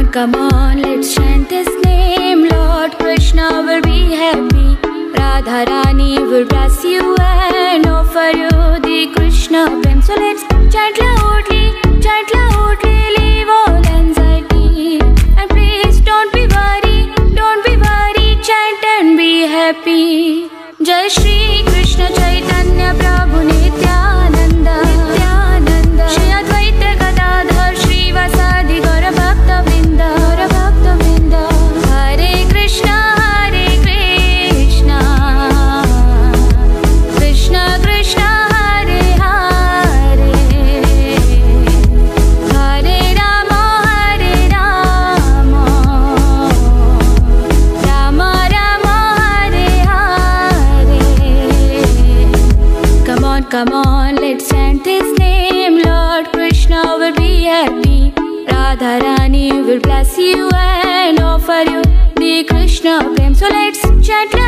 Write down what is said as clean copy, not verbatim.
come on, let's chant His name. Lord Krishna will be happy. Radha Rani will bless you and offer you the Krishna prem. So let's chant loudly, leave all anxiety. And please don't be worried, chant and be happy. Jai Shri Krishna Chaitanya Prabhu Nityananda, Shri Advaita Gadadhar Shri Vasadi Gaura Bhakta Vrinda, Hare Krishna, Krishna Krishna, Hare Hare, Hare Rama, Rama Rama, Hare Hare. Come on, let's chant His name. Lord Krishna will be happy. Radha Rani will bless you and offer you the Krishna prem. So let's chant